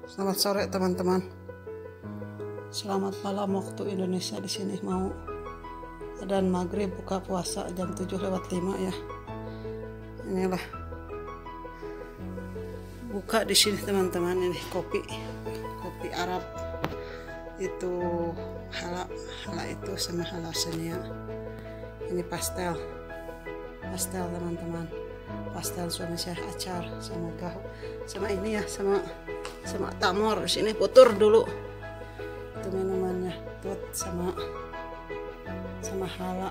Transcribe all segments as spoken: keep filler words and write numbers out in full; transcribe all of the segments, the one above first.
Selamat sore teman-teman. Selamat malam waktu Indonesia. Di sini mau adzan maghrib, buka puasa jam tujuh lewat lima ya. Inilah buka di sini teman-teman. Ini kopi, kopi Arab. Itu hala, hala itu sama hala senia. Ini pastel, pastel teman-teman. Pastel suami saya acar sama gahu, sama ini ya, sama sama tamor. Di sini putur dulu itu minumannya, tut sama sama hala.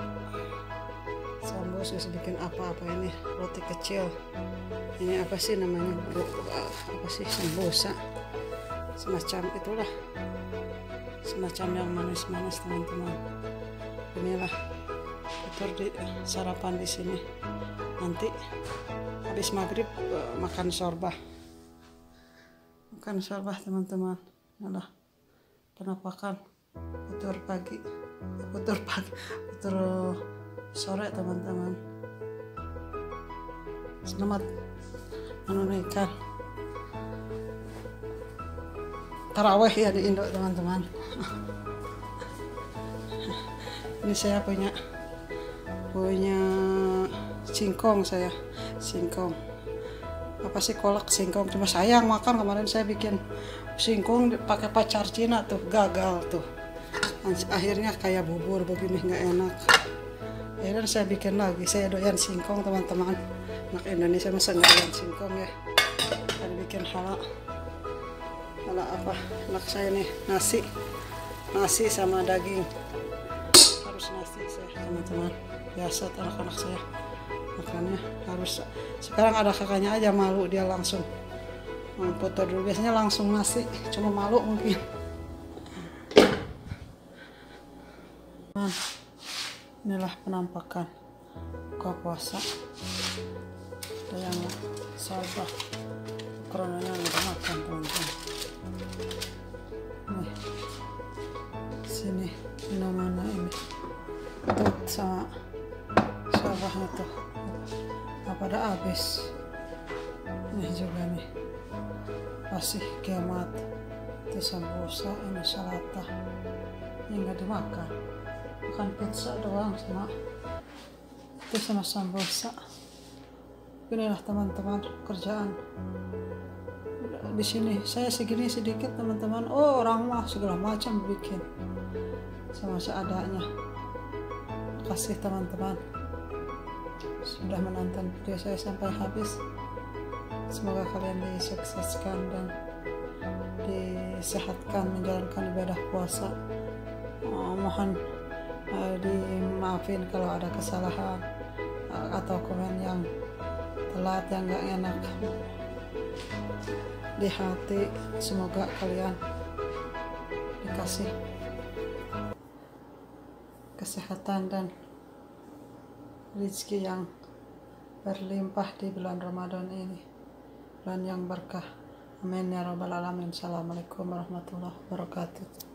Sambo saya bikin apa-apa ini, roti kecil. Ini apa sih namanya, apa sih, sambosa semacam itulah, semacam yang manis-manis teman-teman. Inilah putur di sarapan di sini. Nanti habis maghrib makan sorbah, makan sorbah teman-teman. Nah, penampakan putur pagi, putur pagi, putur sore teman-teman. Selamat menunaikan taraweh ya di Indo teman-teman. Ini saya punya punya singkong, saya singkong apa sih, kolak singkong. Cuma sayang makan, kemarin saya bikin singkong pakai pacar Cina tuh gagal tuh, akhirnya kayak bubur begini, nggak enak. Akhirnya saya bikin lagi. Saya doyan singkong teman-teman, anak Indonesia masa nggak doyan singkong ya. Saya bikin hala, hala apa anak saya nih, nasi nasi sama daging, harus nasi saya teman-teman. Biasa anak-anak saya makannya harus. Sekarang ada kakaknya aja malu, dia langsung putar dulu. Biasanya langsung nasi, cuma malu mungkin. Nah, inilah penampakan buka puasa. Ada yang sorbah, coronanya nggak makan teman-teman. Nih sini minumannya ini tut sama sorbahnya tuh nggak pada habis. Ini juga nih masih gemat, itu sambosa, ini salata, ini nggak dimakan, makan pizza doang sama itu sama sambosa. Inilah teman-teman kerjaan di sini. Saya segini sedikit teman-teman. Oh, orang mah segala macam bikin sama seadanya. Kasih teman-teman sudah menonton video saya sampai habis. Semoga kalian disukseskan dan disehatkan menjalankan ibadah puasa. Oh, mohon uh, dimaafin kalau ada kesalahan uh, atau komen yang telat yang gak enak di hati. Semoga kalian dikasih kesehatan dan rezeki yang berlimpah di bulan Ramadan ini, bulan yang berkah. Amin ya rabbal alamin. Assalamualaikum warahmatullahi wabarakatuh.